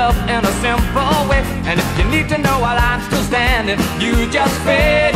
love in a simple way. And if you need to know while I'm still standing, you just fade